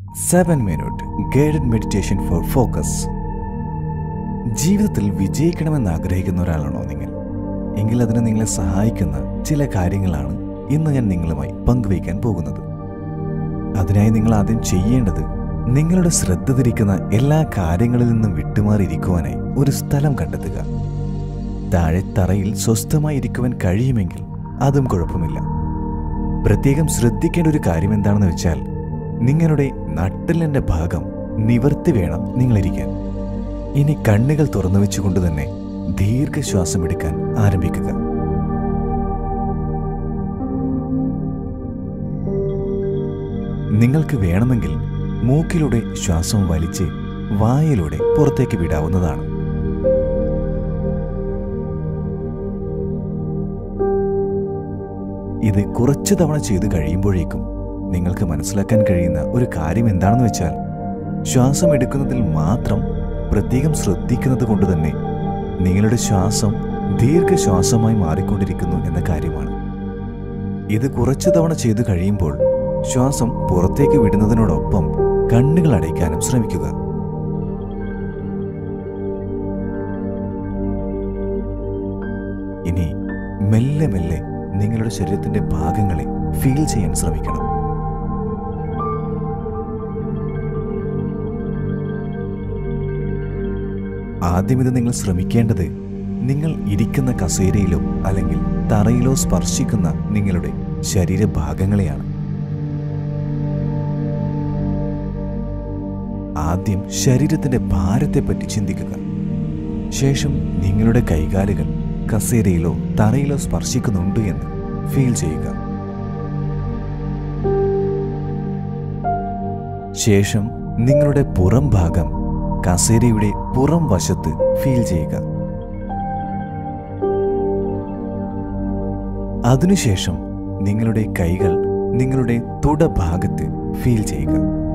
7-minute guided meditation for focus. ജീവിതത്തിൽ വിജയിക്കണമെന്ന് ആഗ്രഹിക്കുന്ന ഒരാളാണോ നിങ്ങൾ? എങ്കിൽ അതിന് നിങ്ങളെ സഹായിക്കുന്ന ചില കാര്യങ്ങളാണ് ഇന്ന് ഞാൻ നിങ്ങളുമായി പങ്കുവയ്ക്കാൻ പോകുന്നത്. അതിനായി നിങ്ങൾ ആദ്യം ചെയ്യേണ്ടത് നിങ്ങളുടെ ശ്രദ്ധ തിരിക്കുന്ന എല്ലാ കാര്യങ്ങളിൽ നിന്നും വിട്ടുമാറിയിരിക്കുവാനായി ഒരു സ്ഥലം കണ്ടെത്തുക. താഴെ തറയിൽ സ്വസ്ഥമായി ഇരിക്കുവാൻ കഴിയുമെങ്കിൽ അതും കുഴപ്പമില്ല. പ്രത്യേകം ശ്രദ്ധിക്കേണ്ട ഒരു കാര്യം എന്താണെന്ന് വെച്ചാൽ, നിങ്ങളുടെ നട്ടെല്ലിന്റെ ഭാഗം നിവർത്തി വേണം നിങ്ങളിരിക്കാൻ. ഇനി കണ്ണുകൾ തുറന്നു വെച്ചുകൊണ്ട് തന്നെ ദീർഘശ്വാസം എടുക്കാൻ ആരംഭിക്കുക. നിങ്ങൾക്ക് വേണമെങ്കിൽ മൂക്കിലൂടെ ശ്വാസം വലിച്ച് വായിലൂടെ പുറത്തേക്ക് വിടാവുന്നതാണ്. ഇത് കുറച്ചു തവണ ചെയ്തു കഴിയുമ്പോഴേക്കും നിങ്ങൾക്ക് മനസ്സിലാക്കാൻ കഴിയുന്ന ഒരു കാര്യം എന്താണെന്ന് വെച്ചാൽ, ശ്വാസം എടുക്കുന്നതിൽ മാത്രം പ്രത്യേകം ശ്രദ്ധിക്കുന്നത് കൊണ്ട് തന്നെ നിങ്ങളുടെ ശ്വാസം ദീർഘശ്വാസമായി മാറിക്കൊണ്ടിരിക്കുന്നു എന്ന കാര്യമാണ്. ഇത് കുറച്ചു തവണ ചെയ്തു കഴിയുമ്പോൾ ശ്വാസം പുറത്തേക്ക് വിടുന്നതിനോടൊപ്പം കണ്ണുകൾ അടയ്ക്കാനും ശ്രമിക്കുക. ഇനി മെല്ലെ മെല്ലെ നിങ്ങളുടെ ശരീരത്തിന്റെ ഭാഗങ്ങളെ ഫീൽ ചെയ്യാൻ ശ്രമിക്കണം. ആദ്യം ഇത് നിങ്ങൾ ശ്രമിക്കേണ്ടത് നിങ്ങൾ ഇരിക്കുന്ന കസേരയിലോ അല്ലെങ്കിൽ തറയിലോ സ്പർശിക്കുന്ന നിങ്ങളുടെ ശരീരഭാഗങ്ങളെയാണ്. ആദ്യം ശരീരത്തിന്റെ ഭാരത്തെപ്പറ്റി ചിന്തിക്കുക. ശേഷം നിങ്ങളുടെ കൈകാലുകൾ കസേരയിലോ തറയിലോ സ്പർശിക്കുന്നുണ്ട് എന്ന് ഫീൽ ചെയ്യുക. ശേഷം നിങ്ങളുടെ പുറം ഭാഗം കസേരയുടെ പുറം വശത്ത് ഫീൽ ചെയ്യുക. അതിനുശേഷം നിങ്ങളുടെ കൈകൾ നിങ്ങളുടെ തുടഭാഗത്ത് ഫീൽ ചെയ്യുക.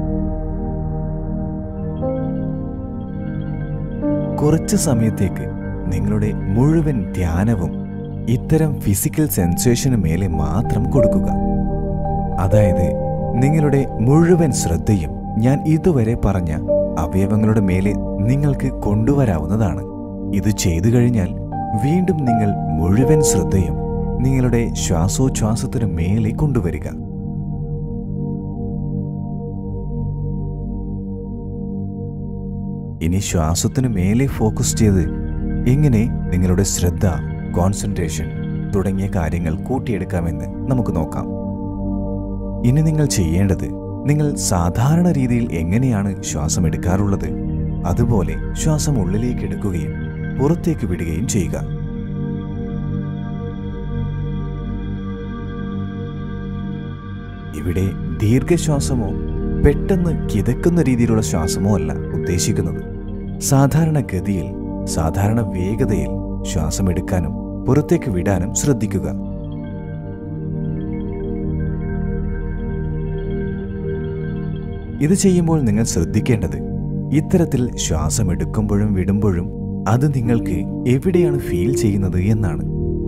കുറച്ച് സമയത്തേക്ക് നിങ്ങളുടെ മുഴുവൻ ധ്യാനവും ഇത്തരം ഫിസിക്കൽ സെൻസേഷന് മേലെ മാത്രം കൊടുക്കുക. അതായത് നിങ്ങളുടെ മുഴുവൻ ശ്രദ്ധയും ഞാൻ ഇതുവരെ പറഞ്ഞ അവയവങ്ങളുടെ മേലെ നിങ്ങൾക്ക് കൊണ്ടുവരാവുന്നതാണ്. ഇത് ചെയ്തു കഴിഞ്ഞാൽ വീണ്ടും നിങ്ങൾ മുഴുവൻ ശ്രദ്ധയും നിങ്ങളുടെ ശ്വാസോച്ഛ്വാസത്തിന് മേലെ കൊണ്ടുവരിക. ഇനി ശ്വാസത്തിന് മേലെ ഫോക്കസ് ചെയ്ത് എങ്ങനെ നിങ്ങളുടെ ശ്രദ്ധ, കോൺസെൻട്രേഷൻ തുടങ്ങിയ കാര്യങ്ങൾ കൂട്ടിയെടുക്കാമെന്ന് നമുക്ക് നോക്കാം. ഇനി നിങ്ങൾ ചെയ്യേണ്ടത്, നിങ്ങൾ സാധാരണ രീതിയിൽ എങ്ങനെയാണ് ശ്വാസം എടുക്കാറുള്ളത് അതുപോലെ ശ്വാസം ഉള്ളിലേക്ക് എടുക്കുകയും പുറത്തേക്ക് വിടുകയും ചെയ്യുക. ഇവിടെ ദീർഘശ്വാസമോ പെട്ടെന്ന് കിതക്കുന്ന രീതിയിലുള്ള ശ്വാസമോ അല്ല ഉദ്ദേശിക്കുന്നത്. സാധാരണ ഗതിയിൽ, സാധാരണ വേഗതയിൽ ശ്വാസം എടുക്കാനും പുറത്തേക്ക് വിടാനും ശ്രദ്ധിക്കുക. ഇത് ചെയ്യുമ്പോൾ നിങ്ങൾ ശ്രദ്ധിക്കേണ്ടത്, ഇത്തരത്തിൽ ശ്വാസം എടുക്കുമ്പോഴും വിടുമ്പോഴും അത് നിങ്ങൾക്ക് എവിടെയാണ് ഫീൽ ചെയ്യുന്നത് എന്നാണ്.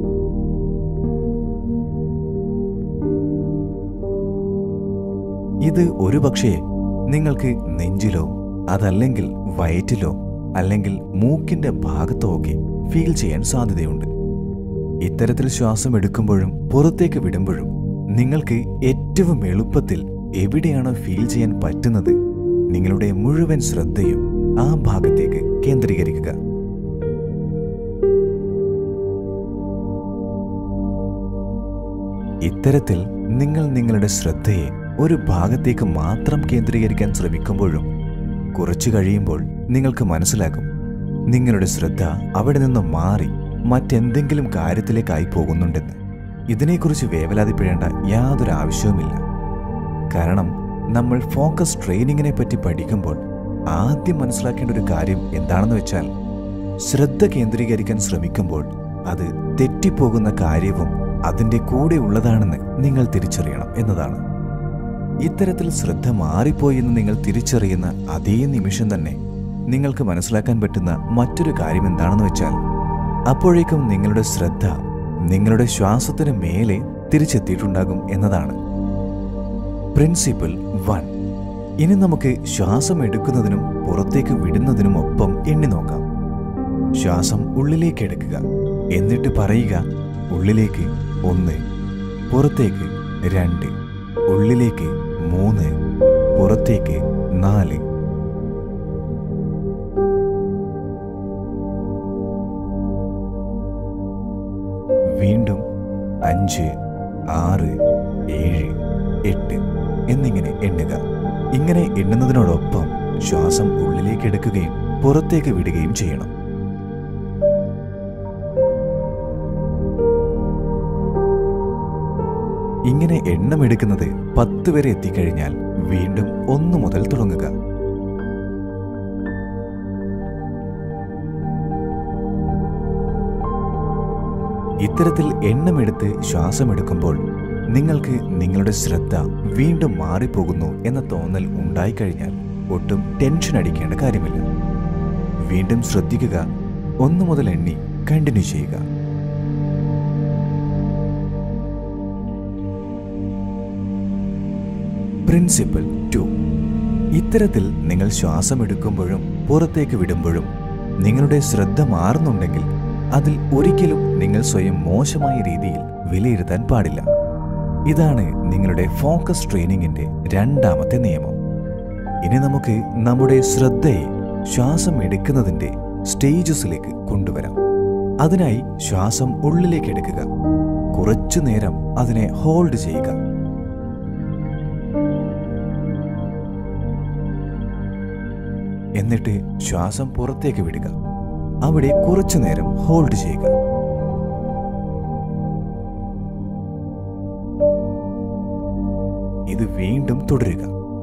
ഇത് ഒരുപക്ഷേ നിങ്ങൾക്ക് നെഞ്ചിലോ അതല്ലെങ്കിൽ വയറ്റിലോ അല്ലെങ്കിൽ മൂക്കിന്റെ ഭാഗത്തോ ഒക്കെ ഫീൽ ചെയ്യാൻ സാധ്യതയുണ്ട്. ഇത്തരത്തിൽ ശ്വാസം എടുക്കുമ്പോഴും പുറത്തേക്ക് വിടുമ്പോഴും നിങ്ങൾക്ക് ഏറ്റവും എളുപ്പത്തിൽ എവിടെയാണ് ഫീൽ ചെയ്യാൻ പറ്റുന്നത്, നിങ്ങളുടെ മുഴുവൻ ശ്രദ്ധയും ആ ഭാഗത്തേക്ക് കേന്ദ്രീകരിക്കുക. ഇത്തരത്തിൽ നിങ്ങൾ നിങ്ങളുടെ ശ്രദ്ധയെ ഒരു ഭാഗത്തേക്ക് മാത്രം കേന്ദ്രീകരിക്കാൻ ശ്രമിക്കുമ്പോഴും കുറച്ചു കഴിയുമ്പോൾ നിങ്ങൾക്ക് മനസ്സിലാകും, നിങ്ങളുടെ ശ്രദ്ധ അവിടെ നിന്ന് മാറി മറ്റെന്തെങ്കിലും കാര്യത്തിലേക്കായി പോകുന്നുണ്ടെന്ന്. ഇതിനെക്കുറിച്ച് വേവലാതിപ്പെടേണ്ട യാതൊരു ആവശ്യവുമില്ല. കാരണം നമ്മൾ ഫോക്കസ് ട്രെയിനിങ്ങിനെ പറ്റി പഠിക്കുമ്പോൾ ആദ്യം മനസ്സിലാക്കേണ്ട ഒരു കാര്യം എന്താണെന്ന് വെച്ചാൽ, ശ്രദ്ധ കേന്ദ്രീകരിക്കാൻ ശ്രമിക്കുമ്പോൾ അത് തെറ്റിപ്പോകുന്ന കാര്യവും അതിൻ്റെ കൂടെ ഉള്ളതാണെന്ന് നിങ്ങൾ തിരിച്ചറിയണം എന്നതാണ്. ഇത്തരത്തിൽ ശ്രദ്ധ മാറിപ്പോയി എന്ന് നിങ്ങൾ തിരിച്ചറിയുന്ന അതേ നിമിഷം തന്നെ നിങ്ങൾക്ക് മനസ്സിലാക്കാൻ പറ്റുന്ന മറ്റൊരു കാര്യം എന്താണെന്ന് വെച്ചാൽ, അപ്പോഴേക്കും നിങ്ങളുടെ ശ്രദ്ധ നിങ്ങളുടെ ശ്വാസത്തിന് മേലെ തിരിച്ചെത്തിയിട്ടുണ്ടാകും എന്നതാണ്. പ്രിൻസിപ്പിൾ 1. ഇനി നമുക്ക് ശ്വാസം എടുക്കുന്നതിനും പുറത്തേക്ക് വിടുന്നതിനും ഒപ്പം എണ്ണി നോക്കാം. ശ്വാസം ഉള്ളിലേക്ക് എടുക്കുക, എന്നിട്ട് പറയുക ഉള്ളിലേക്ക് 1, പുറത്തേക്ക് 2, ഉള്ളിലേക്ക് 3, പുറത്തേക്ക് 4. വീണ്ടും 5, 6, 7, 8 എന്നിങ്ങനെ എണ്ണുക. ഇങ്ങനെ എണ്ണുന്നതിനോടൊപ്പം ശ്വാസം ഉള്ളിലേക്ക് എടുക്കുകയും പുറത്തേക്ക് വിടുകയും ചെയ്യണം. ഇങ്ങനെ എണ്ണമെടുക്കുന്നത് 10 വരെ എത്തിക്കഴിഞ്ഞാൽ വീണ്ടും 1 മുതൽ തുടങ്ങുക. ഇത്തരത്തിൽ എണ്ണമെടുത്ത് ശ്വാസമെടുക്കുമ്പോൾ നിങ്ങൾക്ക് നിങ്ങളുടെ ശ്രദ്ധ വീണ്ടും മാറിപ്പോകുന്നു എന്ന തോന്നൽ ഉണ്ടായിക്കഴിഞ്ഞാൽ ഒട്ടും ടെൻഷൻ അടിക്കേണ്ട കാര്യമില്ല. വീണ്ടും ശ്രദ്ധിക്കുക, 1 മുതൽ എണ്ണി കണ്ടിന്യൂ ചെയ്യുക. പ്രിൻസിപ്പിൾ 2. ഇത്തരത്തിൽ നിങ്ങൾ ശ്വാസം എടുക്കുമ്പോഴും പുറത്തേക്ക് വിടുമ്പോഴും നിങ്ങളുടെ ശ്രദ്ധ മാറുന്നുണ്ടെങ്കിൽ അതിൽ ഒരിക്കലും നിങ്ങൾ സ്വയം മോശമായ രീതിയിൽ വിലയിരുത്താൻ പാടില്ല. ഇതാണ് നിങ്ങളുടെ ഫോക്കസ് ട്രെയിനിങ്ങിന്റെ 2ാമത്തെ നിയമം. ഇനി നമുക്ക് നമ്മുടെ ശ്രദ്ധയെ ശ്വാസം എടുക്കുന്നതിന്റെ സ്റ്റേജസിലേക്ക് കൊണ്ടുവരാം. അതിനായി ശ്വാസം ഉള്ളിലേക്ക് എടുക്കുക. കുറച്ചു നേരം അതിനെ ഹോൾഡ് ചെയ്യുക. എന്നിട്ട് ശ്വാസം പുറത്തേക്ക് വിടുക. അവിടെ കുറച്ചു നേരം ഹോൾഡ് ചെയ്യുക. ഇത് വീണ്ടും തുടരുക.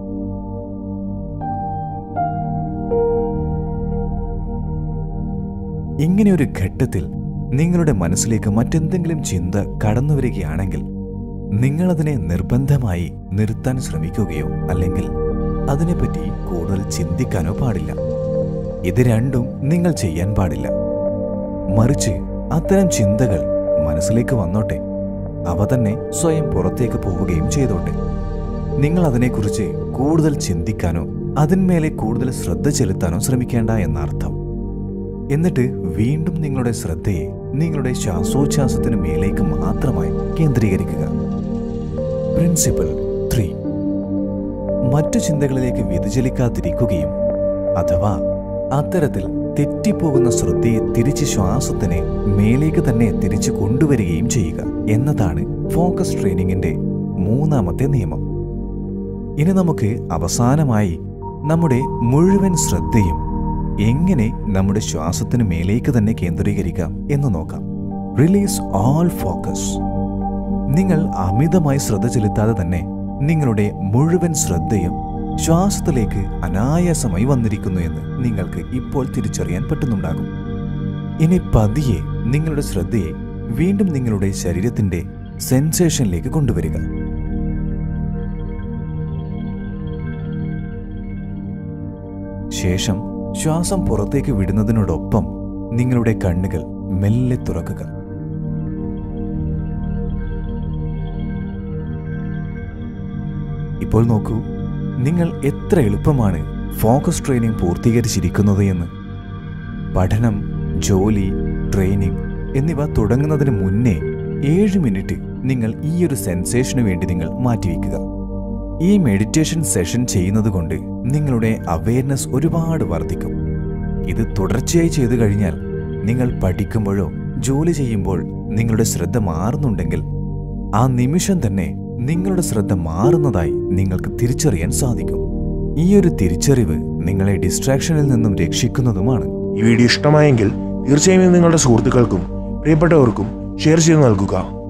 ഇങ്ങനെ ഒരു ഘട്ടത്തിൽ നിങ്ങളുടെ മനസ്സിലേക്ക് മറ്റെന്തെങ്കിലും ചിന്ത കടന്നു വരികയാണെങ്കിൽ നിങ്ങളതിനെ നിർബന്ധമായി നിർത്താൻ ശ്രമിക്കുകയോ അല്ലെങ്കിൽ അതിനെപ്പറ്റി കൂടുതൽ ചിന്തിക്കാനോ പാടില്ല. ഇത് രണ്ടും നിങ്ങൾ ചെയ്യാൻ പാടില്ല. മറിച്ച് അത്തരം ചിന്തകൾ മനസ്സിലേക്ക് വന്നോട്ടെ, അവ തന്നെ സ്വയം പുറത്തേക്ക് പോവുകയും ചെയ്തോട്ടെ. നിങ്ങൾ അതിനെക്കുറിച്ച് കൂടുതൽ ചിന്തിക്കാനോ അതിന്മേലെ കൂടുതൽ ശ്രദ്ധ ചെലുത്താനോ ശ്രമിക്കേണ്ട എന്നർത്ഥം. എന്നിട്ട് വീണ്ടും നിങ്ങളുടെ ശ്രദ്ധയെ നിങ്ങളുടെ ശ്വാസോച്ഛ്വാസത്തിന് മേലേക്ക് മാത്രമായി കേന്ദ്രീകരിക്കുക. പ്രിൻസിപ്പിൾ 3. മറ്റു ചിന്തകളിലേക്ക് വ്യതിചലിക്കാതിരിക്കുകയും അഥവാ അത്തരത്തിൽ തെറ്റിപ്പോകുന്ന ശ്രദ്ധയെ തിരിച്ച് ശ്വാസത്തിനെ മേലേക്ക് തന്നെ തിരിച്ചു കൊണ്ടുവരികയും ചെയ്യുക എന്നതാണ് ഫോക്കസ് ട്രെയിനിങ്ങിന്റെ 3ാമത്തെ നിയമം. ഇനി നമുക്ക് അവസാനമായി നമ്മുടെ മുഴുവൻ ശ്രദ്ധയും എങ്ങനെ നമ്മുടെ ശ്വാസത്തിന് മേലേക്ക് തന്നെ കേന്ദ്രീകരിക്കാം എന്ന് നോക്കാം. Release all focus. നിങ്ങൾ അമിതമായി ശ്രദ്ധ ചെലുത്താതെ തന്നെ നിങ്ങളുടെ മുഴുവൻ ശ്രദ്ധയും ശ്വാസത്തിലേക്ക് അനായാസമായി വന്നിരിക്കുന്നു എന്ന് നിങ്ങൾക്ക് ഇപ്പോൾ തിരിച്ചറിയാൻ പറ്റുന്നുണ്ടാകും. ഇനി പതിയെ നിങ്ങളുടെ ശ്രദ്ധയെ വീണ്ടും നിങ്ങളുടെ ശരീരത്തിന്റെ സെൻസേഷനിലേക്ക് കൊണ്ടുവരിക. ശേഷം ശ്വാസം പുറത്തേക്ക് വിടുന്നതിനോടൊപ്പം നിങ്ങളുടെ കണ്ണുകൾ മെല്ലെ തുറക്കുക. ഇപ്പോൾ നോക്കൂ, നിങ്ങൾ എത്ര എളുപ്പമാണ് ഫോക്കസ് ട്രെയിനിങ് പൂർത്തീകരിച്ചിരിക്കുന്നത് എന്ന്. പഠനം, ജോലി, ട്രെയിനിങ് എന്നിവ തുടങ്ങുന്നതിന് മുന്നേ 7 മിനിറ്റ് നിങ്ങൾ ഈ ഒരു സെൻസേഷന് വേണ്ടി നിങ്ങൾ മാറ്റിവെക്കുക. ഈ മെഡിറ്റേഷൻ സെഷൻ ചെയ്യുന്നത് കൊണ്ട് നിങ്ങളുടെ അവെയർനെസ് ഒരുപാട് വർദ്ധിക്കും. ഇത് തുടർച്ചയായി ചെയ്തു കഴിഞ്ഞാൽ നിങ്ങൾ പഠിക്കുമ്പോഴോ ജോലി ചെയ്യുമ്പോൾ നിങ്ങളുടെ ശ്രദ്ധ മാറുന്നുണ്ടെങ്കിൽ ആ നിമിഷം തന്നെ നിങ്ങളുടെ ശ്രദ്ധ മാറുന്നതായി നിങ്ങൾക്ക് തിരിച്ചറിയാൻ സാധിക്കും. ഈ ഒരു തിരിച്ചറിവ് നിങ്ങളെ ഡിസ്ട്രാക്ഷനിൽ നിന്നും രക്ഷിക്കുന്നതുമാണ്. ഈ വീഡിയോ ഇഷ്ടമായെങ്കിൽ തീർച്ചയായും നിങ്ങളുടെ സുഹൃത്തുക്കൾക്കും പ്രിയപ്പെട്ടവർക്കും ഷെയർ ചെയ്ത് നൽകുക.